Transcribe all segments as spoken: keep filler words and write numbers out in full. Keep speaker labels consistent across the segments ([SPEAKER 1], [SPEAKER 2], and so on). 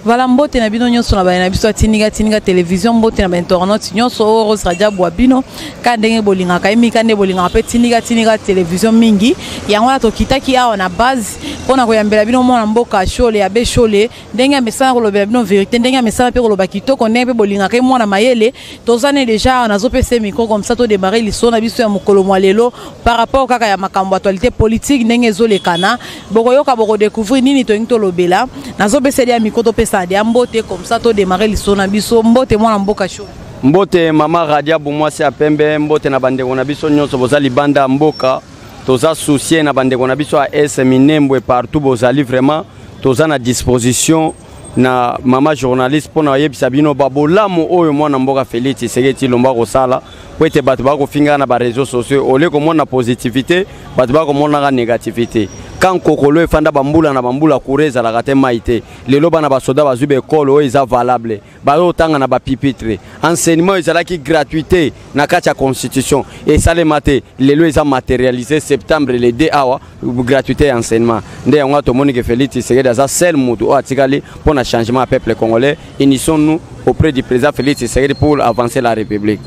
[SPEAKER 1] Voilà mbote na bino nyonso na ba na biso tiniga tiniga télévision mbote na ba internaute nyonso oro radio bwabino ka ndenge bolinga ka imi ka ndenge bolinga pe tiniga tiniga télévision mingi yango na tokitaki awa na base pona koyambela bino mona mboka shole ya be shole ndenge mesana ko lobela bino vérité ndenge mesana pe ko loba kitoko ndenge pe bolinga ka mona mayele tozane déjà na zo pese micro comme ça to démarrer liso na biso ya mokolo mwa lelo par rapport kaka ya makambo actualité politique ndenge ezolekana bokoyoka boko découvrir nini to ngito lobela na zo pese ya micro to pesa de mbote comme ça to démarrer liso na biso mbote mwana mboka show
[SPEAKER 2] mbote mama radia bomwasi ya pembe mbote na bandeko na biso nyonso bozali banda mboka toza soucier na bandeko na biso a S Minembwe partout bozali vraiment toza na disposition na mama journaliste pona yebisa bino babolamu oyo mwana mboka Félix Tshisekedi lomba ko sala po ete bato ba ko finga na ba réseaux sociaux ole ko mona positivité bato ba ko mona ka négativité quand kokolo efanda bambula na bambula kureza la kate maite lelo bana basoda bazube ekolo oyo eza valable bazo tanga na ba pipitre enseignement ezalaki gratuité na kati ya constitution et salema te lelo eza matérialisé septembre le deux awa gratuité enseignement nde yango to moni ke Félix Tshisekedi aza seul mutu o atikali pona changement à peuple congolais initions-nous auprès du président Félix Tshisekedi pour avancer la République.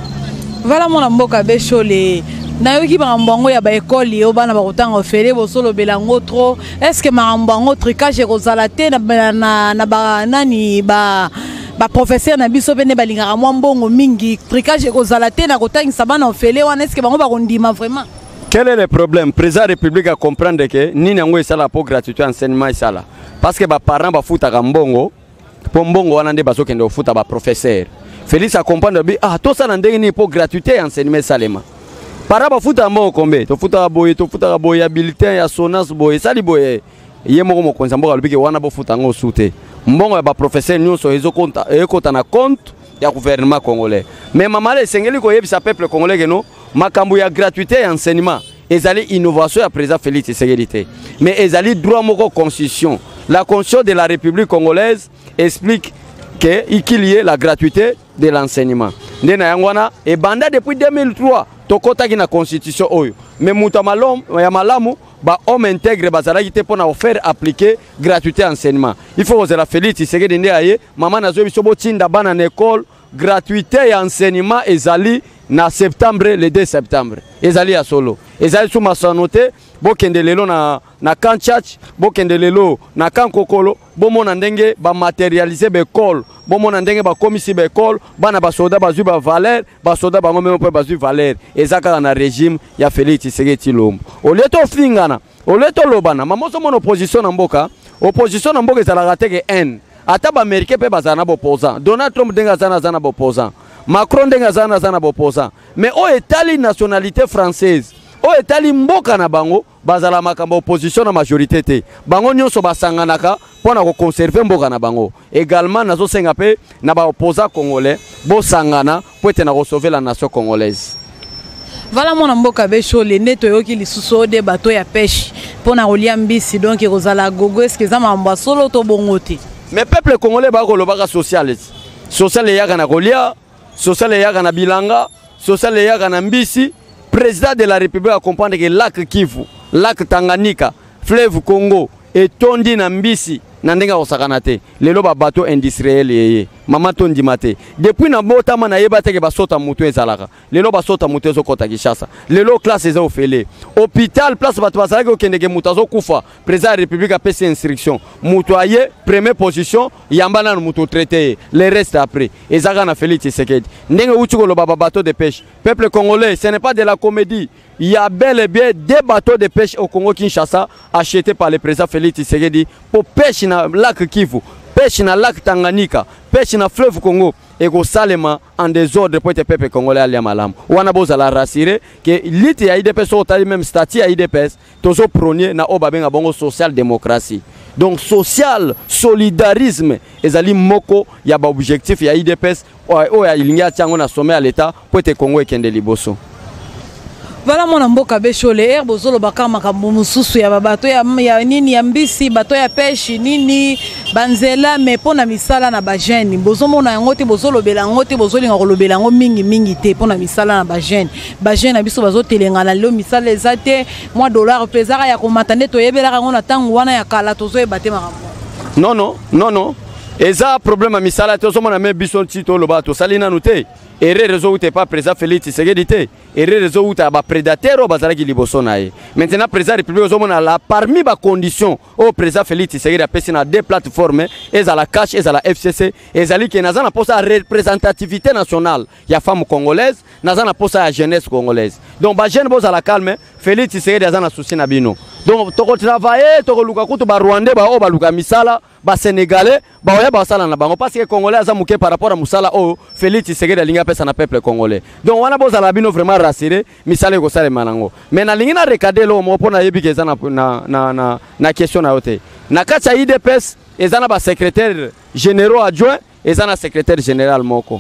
[SPEAKER 1] Voilà mon mboka beshole na yoki ba mbongo ya ba école yo bana ba kotanga ofele bosolo belango trop est-ce que ma mbongo tricage kozala te na na, na ba nani ba ba professeur na biso bene balinga mwa mbongo mingi tricage kozala te na kotangisa bana ofele wana est-ce que bango ba kondima vraiment?
[SPEAKER 2] Quel est le problème? Président République a comprendre que nini yango esala pour gratuité enseignement esala parce que ba parents ba futa ka mbongo po mbongo wana nde bazo kende futa ba professeur. Félix a comprendre bi ah to ça ndenge ni pour gratuité enseignement salema. Para ba futa mbongo kombe to futa boye to futa boye ya bulletin ya sonance boye sali boye ye moko mo konza mboka lobiki wana bo futa ngo sute. Mbongo ya ba professeur nyonso ezo konta e kota na compte ya gouvernement congolais. Mais mamale sengeli ko yebisa peuple congolais que non makambo ya gratuité et enseignement ezali innovation ya président Félix Tshisekedi mais ezali droit moko constitution. La constitution de la République congolaise explique que qu'il y ait la gratuité de l'enseignement. Ndena yangwana et banda depuis deux mille trois tokota ki na constitution oyo mais muta malom ya malamu ba homme intègre bazalaki te pona faire appliquer gratuité enseignement. Il faut que la Félix Tshisekedi ndi aye mama nazo biso botinda bana na école gratuité et enseignement ezali na septembre le deux septembre ezali ya solo ezali sous masanote bokende lelo na na kanchach bokende lelo na kankokolo bomona ndenge ba matérialiser be école bomona ndenge ba komisi be école bana ba soda ba zuba valeur ba soda ba ngombe mpo ba zuba valeur ezaka na régime ya Félix Tshisekedi Lombo oleto fingana oleto lobana mamoso mon opposition na mboka opposition na mboka ezala rateke N ata ba américain pe bazana bo opposant Donald Trump denga zana zana bo opposant Macron denga zana zana bo opposant mais o etali nationalité française o etali mboka na bango bazala makambo opposition na majorité te bango nyonso basanganaka pona ko conserver mboka na bango également nazo senga pe na ba opposant congolais bo sangana pour être na sauver la nation congolaise.
[SPEAKER 1] Voilà mon mboka beshole neto yoki lisusu de bateau ya pêche pona kolia mbisi donc kozala gogo est-ce que za mamba solo to bongote
[SPEAKER 2] mais peuple congolais ba ko lobaka social social yaka na kolia social yaka na bilanga social yaka na mbisi. Président de la République a comprendre que lac Kivu, lac Tanganyika, fleuve Congo et tondi na mbisi na ndenga osakana te lelo ba bateau industriel yeye mama tondi mate depuis na mota mana yeba te ke ba sota mutu ezalaka lelo ba sota mutu ezo kota Kinshasa lelo classe ezo ofele hôpital place bato bazalaki okende ke mutu azo kufa président de la République a passé instruction mutu aye première position yambana na mutu traité le reste après ezaka na Félix Tshisekedi ndenge uti ko loba ba bateau de pêche peuple congolais ce n'est pas de la comédie. Il y a bel et bien des bateaux de pêche au Congo-Kinshasa achetés par le président Félix Tshisekedi pour pêcher dans le lac Kivu, pêcher dans le lac Tanganyika, pêcher dans le fleuve Congo et go salema en désordre pour les peuples congolais à l'Amalam. On a besoin de la rassurer que l'I T A I D P S au même statut à I D P S, tous au premier na obabenga bongo social démocratie. Donc social solidarisme ezali moko ya ba objectif ya I D P S o ya ilinga tiango na sommet à l'état pour te Congo ekende liboso.
[SPEAKER 1] Voilà mon mboka beshole er bozolo baka makambo mususu ya bato ya, ya nini ya mbisi bato ya pêche nini banzela mais pona misala na ba jeune bozomona yango te bozolo belango te bozolinga kolobela ngo mingi mingi te pona misala na ba jeune ba jeune na biso bazotelenga na lo misala ezate moi dollar pesaka ya komata nde to yebelaka ngo na tangu wana ya kala tozo ebate makambo.
[SPEAKER 2] Non non non non eza problème misala to somona me biso tito loba to salina noté erreur réseau ou t'es pas président Félix Tshisekedi té erreur réseau ou t'as ba prédateur bazala ki liboso nae maintenant président république somona la parmi ba condition au président Félix Tshisekedi a pesi na deux plateformes eza la cash eza la F C C ezali ke nazana posa représentativité nationale ya femme congolaise nazana posa ya jeunesse congolaise donc ba jeune boza la calme Félix Tshisekedi azana souci na bino donc toko travailler toko luka kutu ba Rwandais ba o ba luka misala ba Sénégalais ba oya ba sala na bango parce que Congolais aza muke par rapport à musala o Félix Tshisekedi alinga pesa na peuple congolais donc wana boza la bino vraiment rassuré misala ko sala manango mais na lingina recader lo mo pona yebi ke na na na na question na yote na kacha I D P S ezana ba secrétaire généraux adjoint ezana secrétaire général moko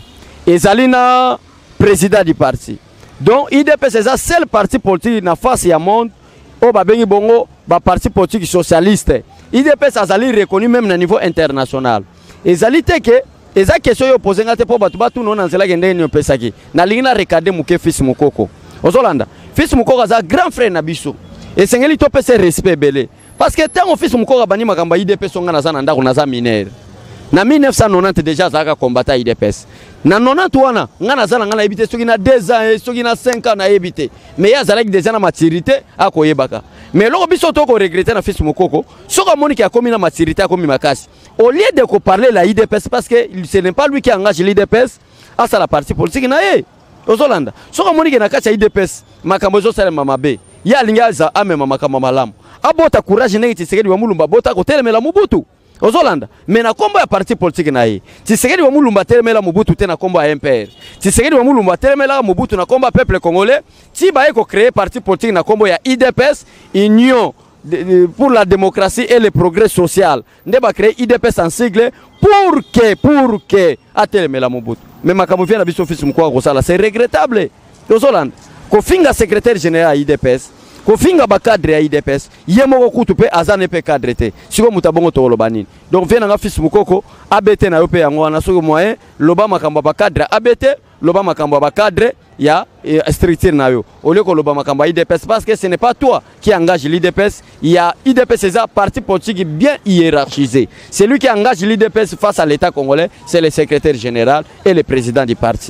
[SPEAKER 2] ezalina président du parti donc I D P S eza seul parti politique na face ya monde o ba bengi bongo ba parti politique socialiste I D P S azali reconnu même na niveau international ezali teke eza question yo poser ngate po batu batu non nzela gende ni opesaki na lingina recader muke fils mukoko ozolanda fils mukoko aza grand frère na biso esengeli to pese respect belé parce que tant fils mukoko bani makamba I D P S ngana za na ndako na za minere na mille neuf cent quatre-vingt-dix déjà zaka combattre I D P S na quatre-vingt-dix wana ngana za ngana ebité soki na deux ans soki na cinq ans na ebité mais ya zalaki déjà na maturité akoyebaka mais loko biso to ko regretter na fils mukoko soka moni ki akomi na maturité akomi makasi au lieu de ko parler la I D P S parce que ce n'est pas lui qui engage l'I D P S à sa la partie politique na ye ozolanda soka moni ki na kacha I D P S makambo zo sala mama be ya linga za amema makambo malamu abota courage neti Tshisekedi wa mulumba bota ko telemela Mobutu ozolanda mais na kombo ya parti politique na ye Tshisekedi wa mulumba telemela Mobutu te na kombo ya M P R Tshisekedi wa mulumba telemela Mobutu na kombo ya peuple congolais ti ba ko créer parti politique na kombo ya I D P S Union de, de, pour la démocratie et le progrès social nde ba créer I D P S en sigle pour que pour que atelemela Mobutu mais makambo vient na biso fils mukwa ko sala c'est regrettable ozolanda ko finga secrétaire général I D P S ko finga ba cadre ya I D P S yemoko kutu pe azane pe cadre te siko mutabongo to lobanini donc vient nga fils mukoko abete na yo pe yango na soko moyen loba makambo ba cadre abete loba makambo ba cadre ya e, structure na yo au lieu ko loba makambo I D P S parce que ce n'est pas toi qui engage l'I D P S il y a I D P S c'est un parti politique bien hiérarchisé c'est lui qui engage l'I D P S face à l'état congolais c'est le secrétaire général et le président du parti.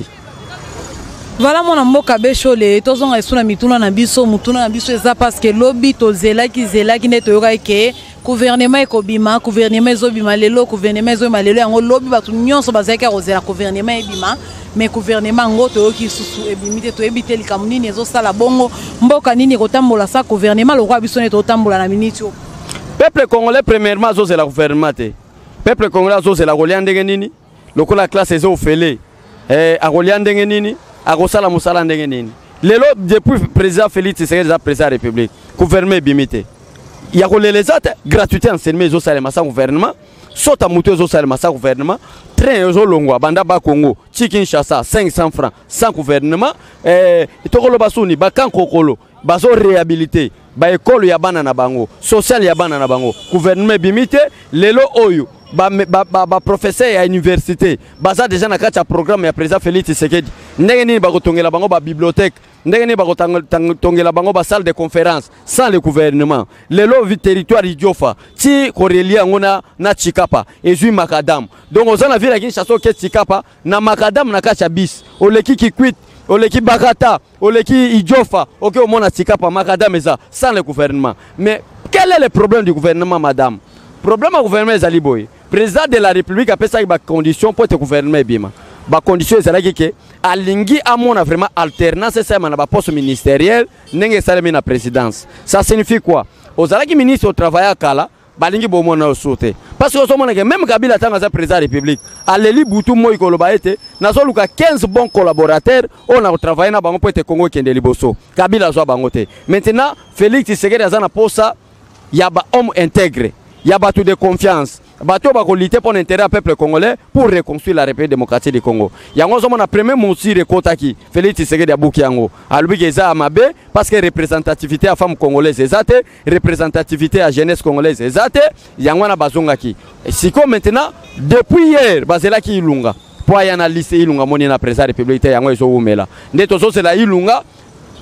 [SPEAKER 1] Voilà mon mboka beshole tozonga esuna mituna na biso mutuna na biso eza parce que lobby tozela ki zela ki neto yoka ke gouvernement ekobima gouvernement ezobima lelo gouvernement ezobima lelo yango lobby batu nyonso bazaka kozela gouvernement ebima mais gouvernement ngo to yoki susu ebimite to ebite likamu nini ezosala bongo mboka nini kotambola sa gouvernement lokwa biso neto tambola na minute yo
[SPEAKER 2] peuple congolais premièrement azozela gouvernement te peuple congolais azozela kolia ndenge nini lokola classe ezo ofele eh akolia ndenge nini akosala musala ndenge nini lelo depuis président Félix Tshisekedi za président de la République gouvernement bimité ya koleleza gratuité enseignement zo sala masa gouvernement sota muto zo sala masa gouvernement train zo longwa banda ba Congo Kinshasa cinq cents francs sans gouvernement eh tokolo basuni bakan kokolo bazo réhabiliter ba école ya bana na bango social ya bana na bango gouvernement bimité lelo oyo ba ba ba, ba professeur ya université baza déjà na kati ya programme ya président Félix Tshisekedi ndenge nini ba kotongela bango ba bibliothèque ndenge nini ba kotongela bango ba salle de conférence sans le gouvernement lelo vi territoire idiofa ti korelia ngona na Chikapa ezui makadam donc ozana vile Kinshasa ke Chikapa na makadam na kati ya bis oleki kikwit oleki bakata oleki idiofa OK au mona Chikapa makadam eza sans le gouvernement mais quel est le problème du gouvernement madame problème au gouvernement ezali boy président de la République a fait ça ba condition pour te gouvernement bima ba condition ezali ke alingi amona vraiment alternance ça na ba poste ministériel ndenge salami na présidence ça signifie quoi ozalaki ministre au travail akala balingi bomona osote parce que osomona que même Kabila tanga za président de la République aleli butu moyi koloba ete nazo luka quinze bons collaborateurs on a travaillé na bango pour te Congo kende liboso Kabila zo bango te maintenant Félix Tshisekedi azana posa ya ba homme intègre ya batu de confiance bato ba ko lutter pour l'intérêt du peuple congolais pour reconstruire la République démocratique du Congo yango zo mona premier monsire kotaki Félix Tshisekedi abuki yango alubi keza amabe parce que représentativité à femme congolaise ezate représentativité à jeunesse congolaise ezate yango na bazongaki siko maintenant depuis hier bazela ki ilunga po ya na liste ilunga moni na président république yango ezo umela ndeto zo c'est la ilunga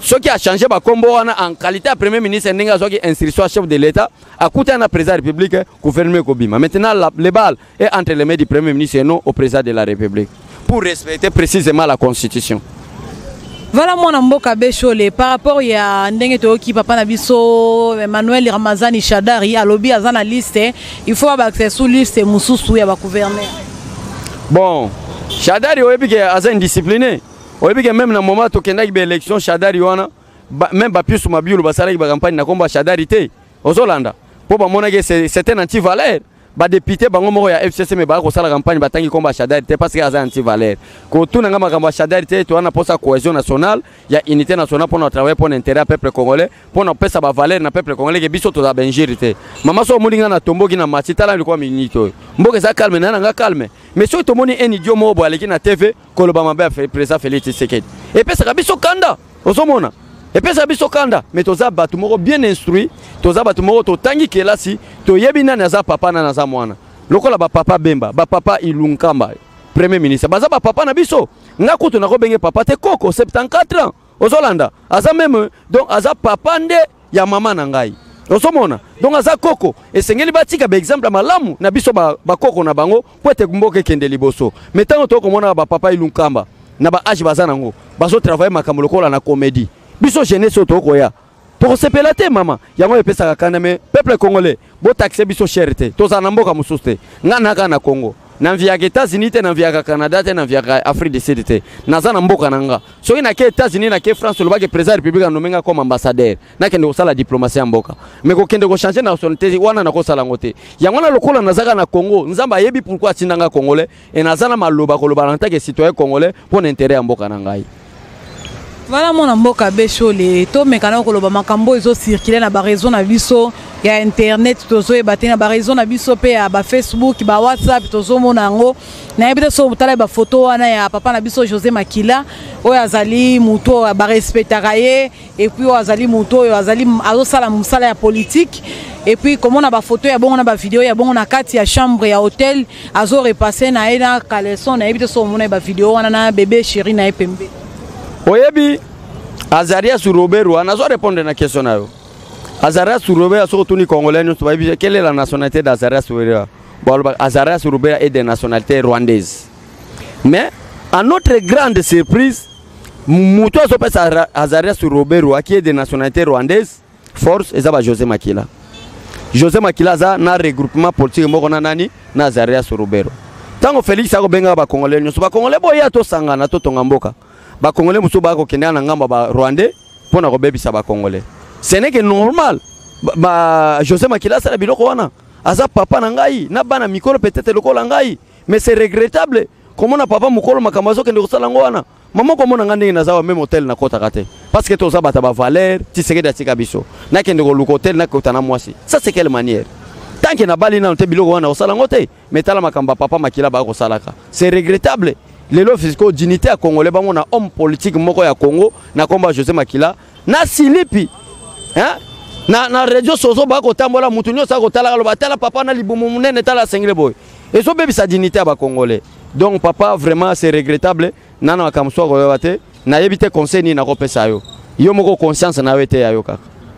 [SPEAKER 2] ce qui a changé ba kombo wana en qualité de premier ministre ndenge soki instruction chef de l'état a coûté na président de la République gouvernement Kobima. Maintenant la, le bal est entre les mains du premier ministre et non au président de la République pour respecter précisément la constitution.
[SPEAKER 1] Voilà mon mboka Beshole par rapport ya ndenge toki papa na biso Emmanuel Ramazani Shadari alobi azana liste il faut ba accès sous liste mususu ya ba gouverneur. Bon,
[SPEAKER 2] Shadari oyebi ke aza indiscipliné. Oyebi ke même na moment to kenda ki élection Shadari wana ba, même ba pius mabiulu basala ki ba campagne na komba Shadari te. Ozolanda. Po ba mona ke c'est un anti-valeur. Ba député bango moko ya F C C me ba ko sala campagne batangi komba Shadari te parce que aza anti-valeur. Ko tuna ngama kamba Shadari te to wana posa cohésion nationale, ya unité nationale pour notre travail pour l'intérêt du peuple congolais, pour notre pesa ba valeur na peuple congolais ke biso to za benjirité. Mama so mulinga na tomboki na matitala liko minito. Mboke za calme na nga calme. Mais si to moni un idiot mo bo aleki na T V ko lo ba mabe président Félix Tshisekedi. Et pesa ka biso kanda. Ozomona. Et puis ça biso kanda mais toza batu moko bien instruit toza batu moko to tangi kelasi to yebina na za papa na za mwana lokola ba papa Bemba ba papa Ilunkamba premier ministre baza ba papa na biso nga kutu na ko benge papa te koko soixante-quatre ans ozolanda aza même donc aza papa nde ya mama na ngai osomona donc aza koko esengeli batika ba exemple malamu na biso ba, ba koko na bango po ete mboke kende liboso mais tango to ko mona ba papa Ilunkamba na ba age baza nango bazo travailler makambo lokola na comédie biso jeunesse otoko ya to sepela te mama yango epesa kana me peuple congolais bo taxe biso cherté to za namboka mususte ngana kana Congo na via États-Unis te na via Canada te na via Afrique du Sud te na za namboka nanga so ina ke États-Unis na ke France lo ba ke président république nomenga comme ambassadeur na kende ko sala diplomatie ya mboka mais ko kende ko changer nationalité wana na ko sala ngote yango na lokola na zaka na Congo nzamba yebi pourquoi tindanga congolais et na za na maloba ko loba en tant que citoyen congolais pour l'intérêt ya mboka nanga.
[SPEAKER 1] Voilà mon mboka Beshole to mekana ko loba makambo ezo circuler na ba réseau na biso ya internet tozo e baté na ba réseau na biso pe ya ba Facebook ba WhatsApp tozo mona ngo na yebite so butala ba photo wana ya papa na biso José Makila oyo azali muto ba respectaka ye et puis oyo azali muto oyo azali azo sala musala ya politique et puis comment on a ba photo ya bongo na ba vidéo ya bongo na kati ya chambre ya hôtel azo repasser na ena caleçon na yebite so mona ba vidéo wana na bébé chéri na epembe.
[SPEAKER 2] Oyebi Azarias Roubero anazo répondre na question nayo. Azarias Roubero so tuni congolais nous babi quelle est la nationalité d'Azarias Roubero? Bon Azarias Roubero est de nationalité rwandaise. Mais à notre grande surprise muto so pesa Azarias Roubero qui est de nationalité rwandaise force ezaba José Makila. José Makila za na regroupement politique moko na nani na Azarias Roubero. Tango Félix ako benga ba congolais nous ba congolais boya to sangana to tonga mboka. Ba congolais muso ba ko kenya na ngamba ba rwandais pona ko bebisa ba congolais ce n'est que normal ba, ba José Makila sala biloko wana aza papa na ngai na bana mikolo peut-être lokola ngai mais c'est regrettable comment na papa mukolo makamazo kende ko sala ngwana maman ko mona ngande na zawa même hôtel na kota kate parce que to za bata ba valeur ti sekeda tika biso na kende ko luko hôtel na kota na mwasi ça c'est quelle manière tant que na bali na te biloko wana ko sala ngote metala makamba papa Makila ba ko salaka c'est regrettable. Les lois fiscaux dignité à Congolais, on a homme politique moko ya Congo, na combat José Makila, na silipi, hein, na na région sozo ba ko tambola mutunyo sa ko tala lo batala papa na libumu munene tala single boy. Et so bebi sa dignité à Congolais. Donc papa vraiment c'est regrettable, nana makamso ko bate, na yebite conseil ni na ko pesa yo. Yo moko conscience na wete ya yo kaka.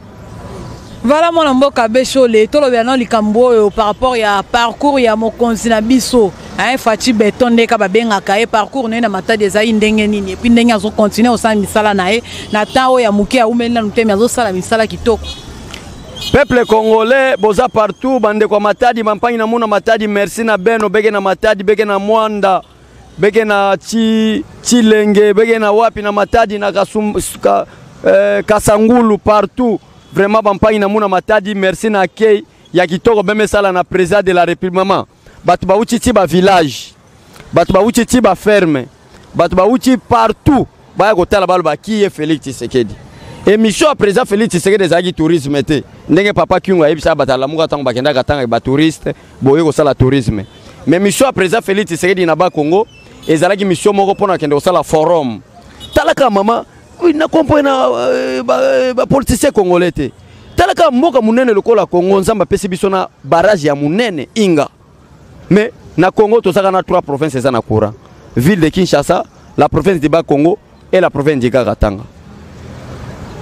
[SPEAKER 1] Voilà mon mboka Beshole to lo biano likambo par rapport ya parcours ya mokonzi na biso hein Fati Beton de ka babenga ka e parcours na mata des ai ndenge nini et puis ndenge azo continuer au sala misala na e na tao ya muke ya umeli na ntemi azo sala misala kitoko.
[SPEAKER 2] Peuple congolais boza partout bande kwa matadi mampangi na muna matadi merci na beno bege na matadi bege na mwanda bege na chi chilenge bege na wapi na matadi na kasum ka, eh, kasangulu partout. Vraiment bampangi na muna matadi merci na kei ya kitoko beme sala na président de la République maman batu ba uchi ti ba village batu ba uchi ti ba ferme batu ba uchi partout ba ko tala balo ba ki e Félix Tshisekedi et mission président Félix Tshisekedi zaki tourisme te ndenge papa Kyunga yebisa batala muka tango bakenda katanga ba touriste boye ko sala tourisme mais mission président Félix Tshisekedi na ba Congo ezalaki mission moko pona kende ko sala forum talaka mama na kompo na ba, ba politicien congolais te talaka mboka munene lokola Congo nzamba pesi biso na barrage ya munene inga mais na Congo to saka na trois provinces za na courant ville de Kinshasa la province de Bas Congo et la province de Katanga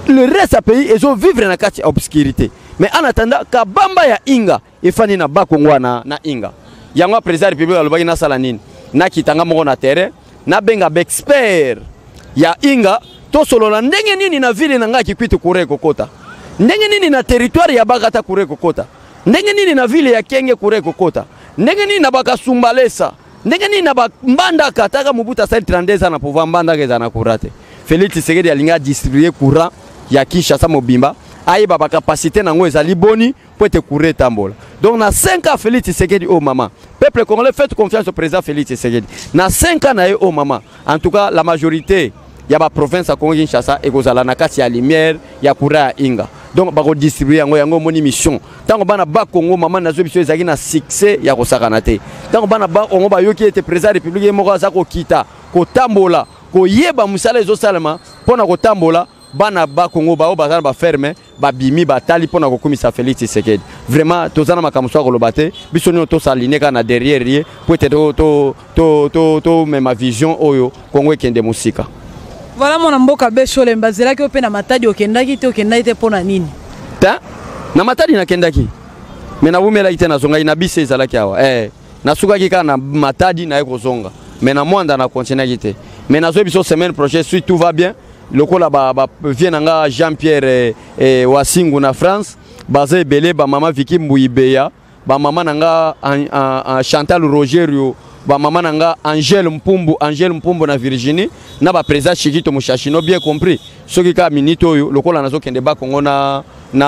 [SPEAKER 2] le reste du pays ils ont vivre na kati obscurité. Mais en attendant kabamba ya inga efani na bakongwa na na inga yango président république alobaki na sala nini na kitanga moko na terrain na benga ba expert ya inga to solo na ndenge nini na ville na ngaki kwitu kure kokota ndenge nini na territoire ya Bagata kure kokota ndenge nini na ville ya Kenge kure kokota ndenge nini na bakasumbalesa ndenge nini na bambanda kataka Mobutu sa trente ans na pouvoir mbanda keza na kurate Félix Tshisekedi alinga distribuer courant ya Kinshasa Mobimba aïe baba capacité nango ezali boni pour te courir tambola. Donc na cinq ans Félix Tshisekedi oh maman. Peuple congolais fait confiance au président Félix Tshisekedi. Na cinq ans na oh maman. En tout cas la majorité ya ba province à Congo Kinshasa et kozala na kati ya lumière ya courant inga. Donc bako distribuer yango yango moni mission. Tango bana ba Congo maman nazo biso ezaki na succès ya kosakana te. Tango bana ba Congo ba yoki était président république moko za ko kita ko tambola ko yeba musala ezo salama pona ko tambola bana ba Congo ba o bazana ba ferme ba bimi ba tali pona ko komisa Félix Tshisekedi vraiment tozana makamso ko lobate biso nyo to saline kana derrière rie pour te to to to to même vision oyo Congo ekende musika.
[SPEAKER 1] Voilà mon mboka Beshole mbazela ki opena matadi okendaki te okendaki te pona nini
[SPEAKER 2] ta na matadi na kendaki mais na bumela ite na zonga ina bise ezalaki awa eh na suka ki kana matadi na eko zonga mais na mwanda na continuer te mais na zo biso semaine prochaine si tout va bien lokola ba ba vienanga Jean-Pierre eh, eh, Wasingu na France basé belé ba mama Vicky Mbuibeya ba mama nanga an, an, an Chantal Rogerio ba mama nanga Angèle Mpumbu Angèle Mpumbu na Virginie na ba président Chikito Mushashino bien compris soki ka minito yo lokola nazo kende ba Kongo na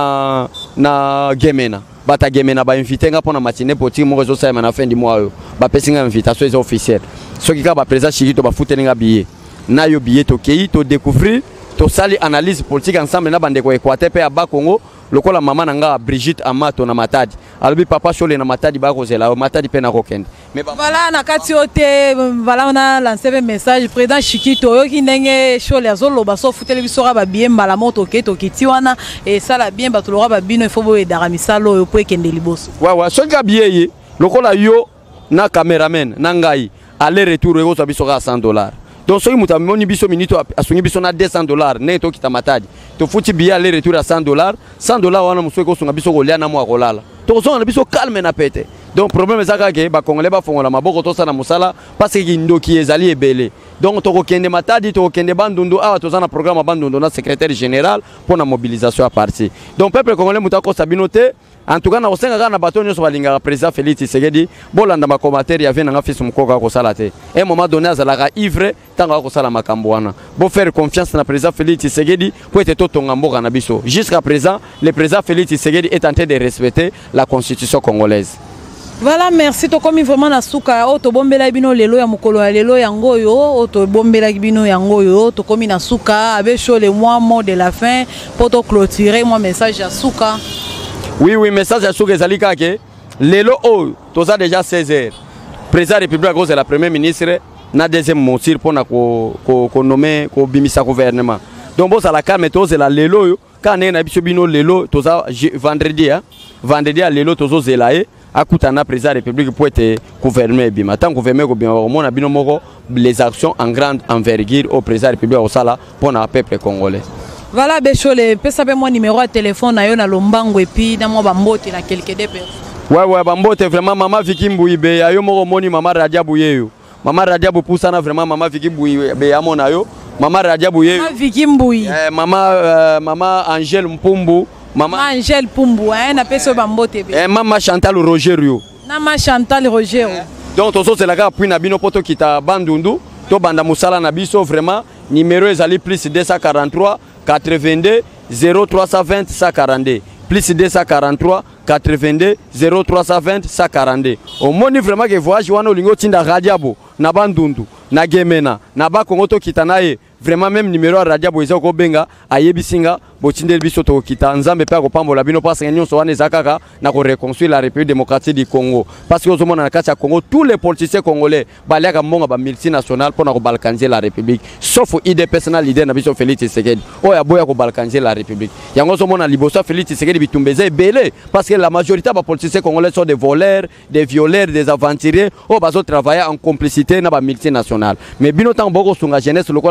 [SPEAKER 2] na na Gemena bata Gemena ba invité nga pona matinée poti mo rezo sa na fin du mois yo ba pesinga invitation officielle soki ka ba président Chikito ba futeninga billet na yo billet to kei to découvrir to sali analyse politique ensemble na bande ko Équateur pe ya ba Congo lokola mama nanga Brigitte Amato na Matadi alobi papa Shole na Matadi ba kozela Matadi pe na kokende
[SPEAKER 1] mais voilà na kati ote voilà on a lancé un message président Chikito yo ki ndenge Shole azolo ba so futele bisora ba bien mbala moto ke to kiti wana et ça la bien ba to lora ba bino il faut bo edara misalo yo po ekende liboso
[SPEAKER 2] wa wa so ga billet lokola yo na cameraman na ngai aller retour yo so bisora cent dollars. Donc si vous avez biso minito asungi biso na deux cents dollars ne to kita matadi to futi biya aller retour à cent dollars cent dollars wana muso ko sunga biso ko lia na mo akolala to so na biso calme na pete. Donc problème ezaka ke ba congolais ba fongola maboko to sana musala parce que ndoki ezali ebele. Donc to ko kende matadi to ko kende bandundu awa to sana programme bandundu na secrétaire général pour la mobilisation à partir. Donc peuple congolais mutako sabinote en tout cas na osenga kana bato nyoso balinga président Félix Tshisekedi bolanda ma commentaire ya vena nga fils mukoka ko sala te un moment donné azalaka ivre tanga ko sala makambo wana bo faire confiance na président Félix Tshisekedi pour être totonga mboka na biso. Jusqu'à présent le président Félix Tshisekedi est en train de respecter la constitution congolaise.
[SPEAKER 1] Voilà, merci to komi vraiment na suka o to bombela bino lelo ya mukolo ya lelo yango yo o to bombela bino yango yo to komi na suka avec chaud le mois mot de la fin pour to clôturer mon message ya suka.
[SPEAKER 2] Oui, oui, message à Souké Zalika que Lelo O, tout ça déjà seize heures. Président de la République, c'est la première ministre, na deuxième monsir pour qu'on nomme, qu'on bimisa gouvernement. Donc, bon, ça la calme, c'est la Lelo, quand on a vu bino Lelo, tout ça vendredi, hein, vendredi à Lelo, tout ça zelaé, à Koutana, président de la République pour être gouvernement bima. Tant gouvernement bima, on a bino moko les actions en grande envergure au président de la République au sala pour le peuple congolais.
[SPEAKER 1] Voilà, Beshole, pesa pe mon numéro de téléphone na yo na lombango et puis dans mon bambote na quelques deux personnes.
[SPEAKER 2] Ouais ouais, bambote vraiment maman Vicky Mbuibe ayo moko moni maman Radia Bouyeyo. Maman Radia Boupoussana vraiment maman Vicky Mbuibe ya mona yo. Maman Radia Bouyeyo.
[SPEAKER 1] Maman Vicky Mbouyi.
[SPEAKER 2] Eh maman euh, maman Angèle Mpumbu, maman
[SPEAKER 1] Angèle Mpumbu hein na pesa bambote be.
[SPEAKER 2] Eh maman Chantal Rogerio.
[SPEAKER 1] Na maman Chantal Rogerio.
[SPEAKER 2] Donc tozo c'est la gars puis na bino poto kita bandundu, to banda musala na biso vraiment numéro ezali plus deux cent quarante-trois quatre-vingt-deux zéro trois cent vingt cent quarante-deux plus deux cent quarante-trois quatre-vingt-deux zéro trois cent vingt cent quarante-deux. Au moni vraiment que voyage wana olingo tinda radiabo na bandundu na gemena na ba Kongo to kitanaye vraiment même numéro radiabo ezako ko benga ayebisinga botindel biso to kita nzambe pe ko pambola bino parce que nyonso wana ezakaka na ko reconstruire la République démocratique du Congo parce que ozomona na kati ya Congo tous les politiciens congolais baliaka mbonga ba multinational pour na ko balkaniser la République sauf I D P S na leader na biso Félix Tshisekedi oya boya ko balkaniser la République yango ozomona liboso Félix Tshisekedi bitumbeze belé parce que la majorité des politiciens congolais sont des voleurs, des violeurs, des aventuriers, ou baso travailler en complicité na ba multinationales. Mais bino tant boko sunga jeunesse lokola ba mama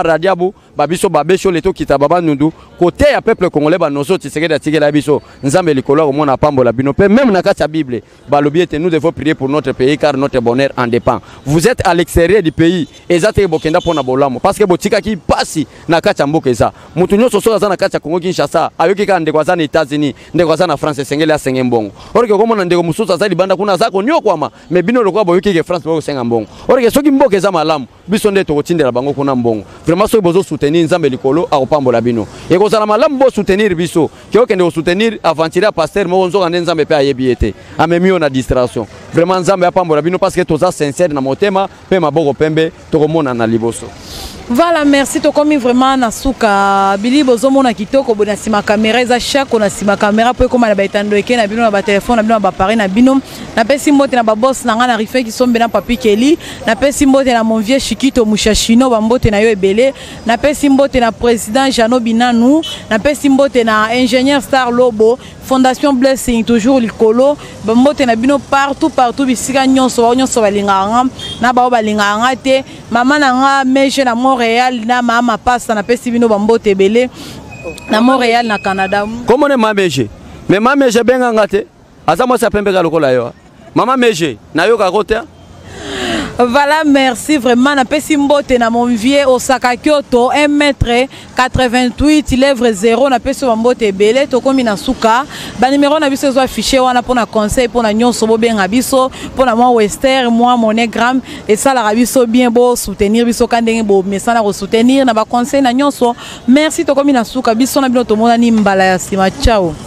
[SPEAKER 2] radiabu babiso babesho leto kita baba nundu côté ya peuple congolais ba noso tiseke da tikela biso nzambe likolo ko mona pambola bino pe même na kati ya Bible ba lobiete nous devons prier pour notre pays car notre bonheur en dépend. Vous êtes à l'extérieur du pays ezate bokenda pona bolamo parce que botika ki pasi na kati ya mboka eza mutu nyoso so za na kati ya Congo Kinshasa ayoki ka ndeko za na États-Unis ndeko za na France sengele ya senge mbongo orike ko mona ndeko mususu za libanda kuna za ko nyokwama me bino lokwa boyoki ke France bo senga mbongo orike soki mboka eza malamu biso nde to kotindela bango kuna mbongo vraiment so bozo soutenir nzambe likolo akopambola bino ekozala malamu bo soutenir biso ke okende ko soutenir aventurer pasteur mo nzoka nde nzambe pe ayebi ete amemio na distraction vraiment nzambe apambola bino parce que toza sincère na motema pe maboko pembe tokomona na liboso.
[SPEAKER 1] Voilà, merci. Tu comme vraiment na suka bili bozo mona kitoko bona sima caméra za chaque on a sima caméra pour comme na baitando eke na bino na ba téléphone na bino na ba appareil na bino na pesi mbote na ba boss na ngana rife qui sombe na papi Kelly na pesi mbote na mon vieux Chikito Mushashino ba mbote na yo ebele na pesi mbote na président Jano Binanu na pesi mbote na ingénieur Star Lobo Fondation Blessing toujours likolo ba mbote na bino partout partout bisika nyonso ba nyonso balinganga na ba balinganga te mama na nga meje na Montréal na mama pasta na pesi bino ba mbote ebele na Montréal na Canada.
[SPEAKER 2] Comment est mameje? Mais mameje benga ngate azamo sa pembe ka lokola yo. Mama meje na yo ka kote.
[SPEAKER 1] Voilà, merci vraiment. Na pesi mbote na mon vieux Osaka Kyoto un mètre quatre-vingt-huit lèvres zéro na pesi mbote belé to komi na suka. Ba numéro na biso zo affiché wana pona conseil pona nyonso bo benga biso pona moi Western moi Monogram et ça la biso bien beau soutenir biso kandenge bo mesana ko soutenir na ba conseil na nyonso. Merci to komi na suka biso na bino to mona ni mbala ya sima. Ciao.